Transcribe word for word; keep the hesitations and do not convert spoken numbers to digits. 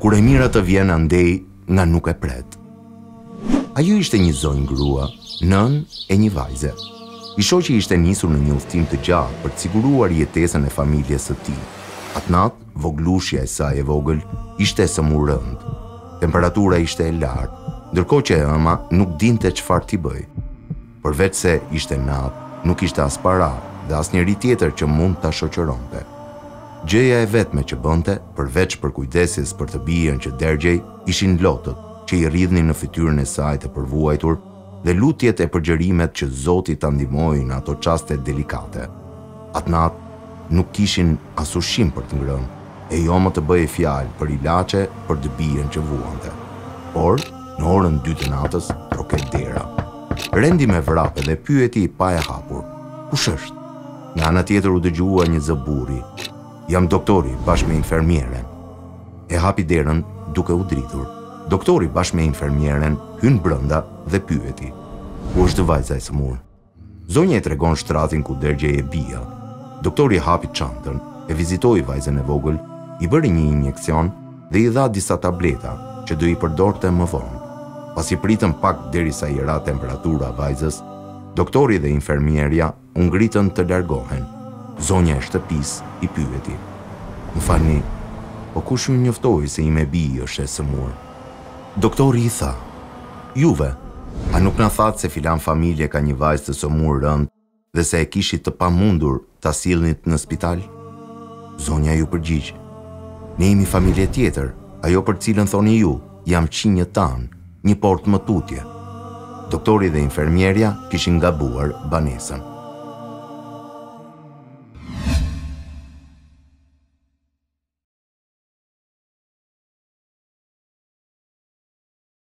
kur e mira të vjen andej nga nuk e pret. Ajo ishte një zonjë grua, nën e një vajze. I shoqi ishte nisur në një udhtim të gjatë për të siguruar jetesën e familjes së tij. Atë natë, voglushja e saj e vogël ishte sëmur rënd. Temperatura ishte e lartë, ndërkohë që ëma nuk dinte çfarë t'i bëj. Përveç se ishte natë, nuk ishte as para dhe as njeri tjetër që mund ta shoqëronte. Gjëja e vetme që bënte, përveç për kujdesjes për të bijën që dergjej, ishin lotët që i rridhnin në fytyrën e saj të përvuajtur dhe lutjet e përgjërimet që Zoti ta ndihmojë në ato çaste delikate. Atë natë nuk kishin as ushqim për të ngrënë, e jo më të bëjë fjalë për ilaçe për dëbijen që vuante. Por, në orën dy të natës, troket dera. Rendi me vrapë dhe pyeti pa e hapur. Kush është? Nga ana tjetër u dëgjua një zë burri. Jam doktori bashkë me infermieren. E hapi derën duke u dritur. Doktori bashkë me infermieren hyn brenda dhe pyeti. Ku është vajza e sëmur? Zonja e tregon shtratin ku dergjej e bija. Doktori hapi çantën, e vizitoi vajzën e vogël, i bëri një injekcion dhe i dha disa tableta që do i përdorte më vonë. Pas i pritën pak derisa i ra temperatura vajzës, doktori dhe infermierja u ngritën të largohen. Zonja e shtëpisë i pyeti. Më falni, po kush ju njoftoi se ime bij është e sëmur? Doktori i tha, juve, a nuk na thatë se filan familje ka një vajzë të sëmur rënd dhe se e kishit të pamundur ta sillnit në spital? Zonja ju përgjigj, ne jemi familje tjetër, ajo për cilën thoni ju, jam qinjë tanë, një port më tutje. Doktori dhe infermierja kishin gabuar banesën.